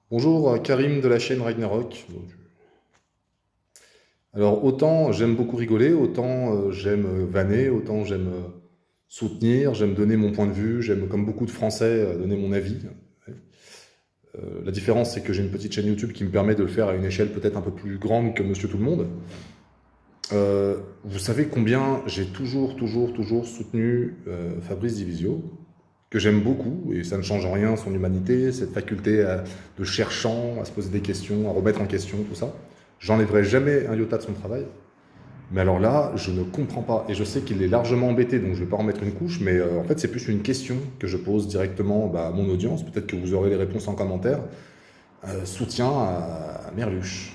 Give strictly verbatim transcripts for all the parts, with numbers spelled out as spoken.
Bonjour, euh, Karim de la chaîne Ragnarok. Alors autant j'aime beaucoup rigoler, autant euh, j'aime euh, vanner, autant j'aime euh, soutenir, j'aime donner mon point de vue, j'aime comme beaucoup de Français euh, donner mon avis. Euh, la différence c'est que j'ai une petite chaîne YouTube qui me permet de le faire à une échelle peut-être un peu plus grande que Monsieur Tout le Monde. Euh, vous savez combien j'ai toujours, toujours, toujours soutenu euh, Fabrice Divisio, que j'aime beaucoup, et ça ne change en rien son humanité, cette faculté à- de cherchant, à se poser des questions, à remettre en question, tout ça. J'enlèverai jamais un iota de son travail. Mais alors là, je ne comprends pas. Et je sais qu'il est largement embêté, donc je ne vais pas en mettre une couche, mais euh, en fait, c'est plus une question que je pose directement bah, à mon audience. Peut-être que vous aurez les réponses en commentaire. Euh, soutien à, à Merluche.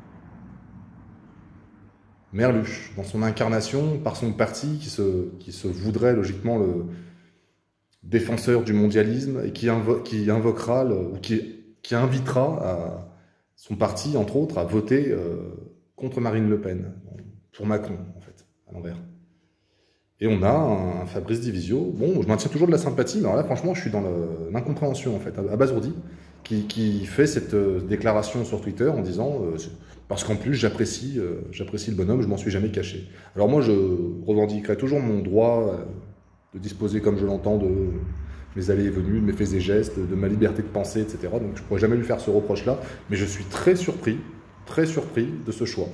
Merluche, dans son incarnation, par son parti, qui se, qui se voudrait logiquement le défenseur du mondialisme et qui, invo qui invoquera, le, ou qui, qui invitera à son parti, entre autres, à voter euh, contre Marine Le Pen, pour Macron, en fait, à l'envers. Et on a un, un Fabrice Divisio, bon, je maintiens toujours de la sympathie, mais alors là, franchement, je suis dans l'incompréhension, en fait, abasourdi, qui, qui fait cette euh, déclaration sur Twitter en disant euh, parce qu'en plus, j'apprécie euh, j'apprécie le bonhomme, je m'en suis jamais caché. Alors moi, je revendiquerai toujours mon droit euh, de disposer comme je l'entends de mes allées et venues, de mes faits et gestes, de ma liberté de penser, et cetera. Donc je ne pourrais jamais lui faire ce reproche-là, mais je suis très surpris, très surpris de ce choix.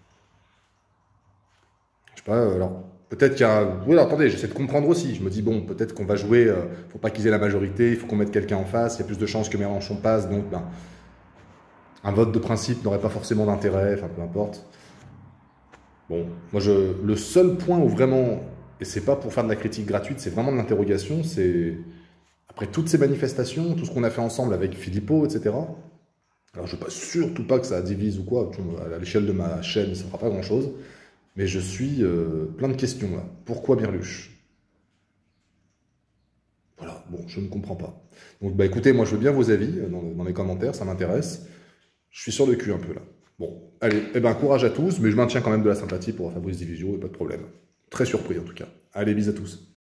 Je sais pas, euh, alors peut-être qu'il y a... Oui, alors, attendez, j'essaie de comprendre aussi. Je me dis, bon, peut-être qu'on va jouer, euh, faut pas qu'ils aient la majorité, il faut qu'on mette quelqu'un en face, il y a plus de chances que Mélenchon passe, donc ben, un vote de principe n'aurait pas forcément d'intérêt, enfin peu importe. Bon, moi, je, le seul point où vraiment, et c'est pas pour faire de la critique gratuite, c'est vraiment de l'interrogation, c'est après toutes ces manifestations, tout ce qu'on a fait ensemble avec Philippot, et cetera. Alors, je ne veux pas surtout pas que ça divise ou quoi, à l'échelle de ma chaîne, ça ne fera pas grand-chose, mais je suis euh, plein de questions là. Pourquoi Birluche? Voilà, bon, je ne comprends pas. Donc, bah écoutez, moi, je veux bien vos avis dans, dans les commentaires, ça m'intéresse. Je suis sur le cul un peu là. Bon, allez, eh ben, courage à tous, mais je maintiens quand même de la sympathie pour Fabrice Divisio, et pas de problème. Très surpris en tout cas. Allez, bis à tous.